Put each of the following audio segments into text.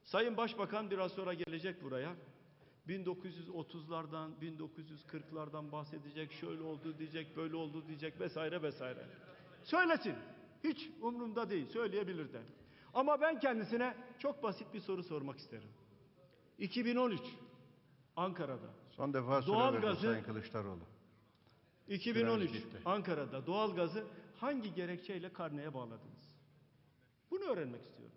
Sayın Başbakan biraz sonra gelecek buraya. 1930'lardan, 1940'lardan bahsedecek, şöyle oldu diyecek, böyle oldu diyecek vesaire vesaire. Söylesin. Hiç umurumda değil. Söyleyebilir de. Ama ben kendisine çok basit bir soru sormak isterim. 2013 Ankara'da. Son defa süre verdi Sayın Kılıçdaroğlu. 2013 Ankara'da doğalgazı hangi gerekçeyle karneye bağladınız? Bunu öğrenmek istiyorum.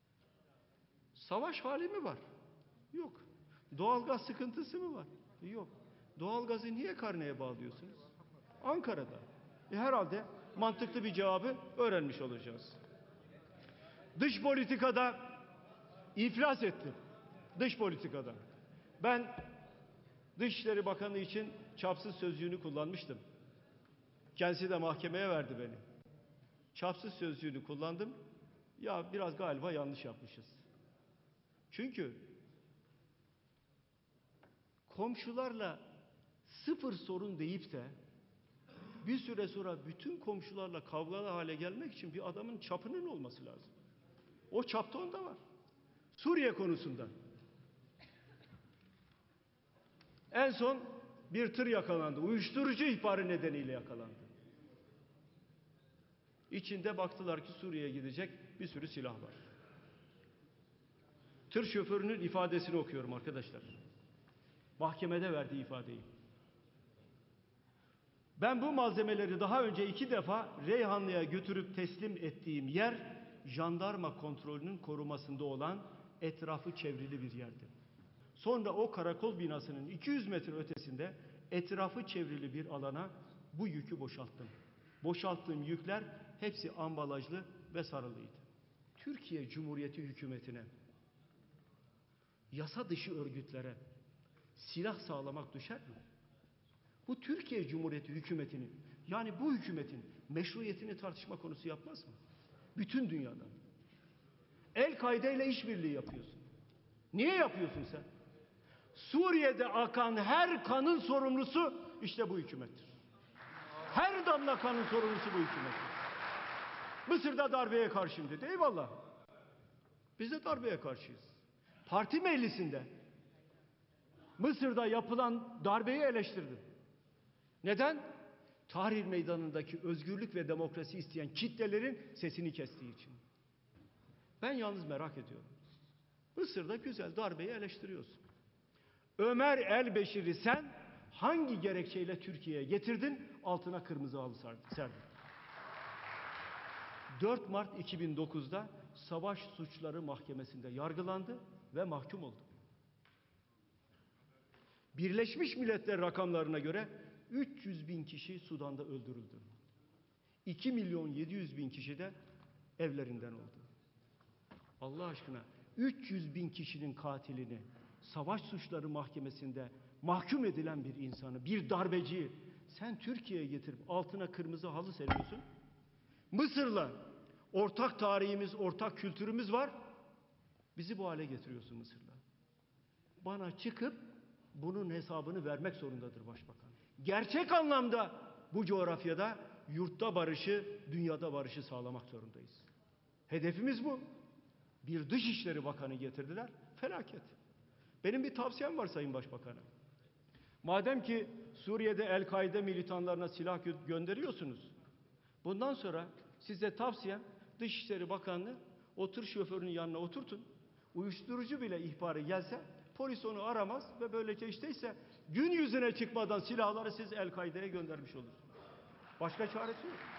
Savaş hali mi var? Yok. Doğalgaz sıkıntısı mı var? Yok. Doğalgazı niye karneye bağlıyorsunuz? Ankara'da. Herhalde mantıklı bir cevabı öğrenmiş olacağız. Dış politikada iflas ettim. Dış politikada. Ben Dışişleri Bakanı için çapsız sözcüğünü kullanmıştım. Kendisi de mahkemeye verdi beni. Çapsız sözcüğünü kullandım. Ya biraz galiba yanlış yapmışız. Çünkü komşularla sıfır sorun deyip de bir süre sonra bütün komşularla kavgalı hale gelmek için bir adamın çapının olması lazım. O çap da onda var. Suriye konusunda. En son bir tır yakalandı. Uyuşturucu ihbarı nedeniyle yakalandı. İçinde baktılar ki Suriye'ye gidecek bir sürü silah var. Tır şoförünün ifadesini okuyorum arkadaşlar. Mahkemede verdiği ifadeyi. Ben bu malzemeleri daha önce 2 defa Reyhanlı'ya götürüp teslim ettiğim yer jandarma kontrolünün korumasında olan etrafı çevrili bir yerdi. Sonra o karakol binasının 200 metre ötesinde etrafı çevrili bir alana bu yükü boşalttım. Boşalttığım yükler hepsi ambalajlı ve sarılıydı. Türkiye Cumhuriyeti hükümetine, yasa dışı örgütlere silah sağlamak düşer mi? Bu Türkiye Cumhuriyeti hükümetinin, yani bu hükümetin meşruiyetini tartışma konusu yapmaz mı? Bütün dünyada. El-Kaide ile işbirliği yapıyorsun. Niye yapıyorsun sen? Suriye'de akan her kanın sorumlusu işte bu hükümettir. Her damla kanın sorumlusu bu hükümettir. Mısır'da darbeye karşıyım dedi. Eyvallah. Biz de darbeye karşıyız. Parti meclisinde Mısır'da yapılan darbeyi eleştirdim. Neden? Tahrir Meydanı'ndaki özgürlük ve demokrasi isteyen kitlelerin sesini kestiği için. Ben yalnız merak ediyorum. Mısır'da güzel darbeyi eleştiriyorsun. Ömer el-Beşir'i sen hangi gerekçeyle Türkiye'ye getirdin? Altına kırmızı halı serdin. 4 Mart 2009'da Savaş Suçları Mahkemesi'nde yargılandı ve mahkum oldu. Birleşmiş Milletler rakamlarına göre 300 bin kişi Sudan'da öldürüldü. 2.700.000 kişi de evlerinden oldu. Allah aşkına 300 bin kişinin katilini Savaş Suçları Mahkemesi'nde mahkum edilen bir insanı, bir darbeciyi sen Türkiye'ye getirip altına kırmızı halı seriyorsun. Mısır'la ortak tarihimiz, ortak kültürümüz var. Bizi bu hale getiriyorsun Mısır'la. Bana çıkıp bunun hesabını vermek zorundadır Başbakan. Gerçek anlamda bu coğrafyada yurtta barışı, dünyada barışı sağlamak zorundayız. Hedefimiz bu. Bir Dışişleri Bakanı getirdiler. Felaket. Benim bir tavsiyem var Sayın Başbakan'a. Madem ki Suriye'de El-Kaide militanlarına silah gönderiyorsunuz, bundan sonra size tavsiyem Dışişleri Bakanlığı o tır şoförünün yanına oturtun. Uyuşturucu bile ihbarı gelse polis onu aramaz ve böylece işte gün yüzüne çıkmadan silahları siz El-Kaide'ye göndermiş olursunuz. Başka çaresi yok.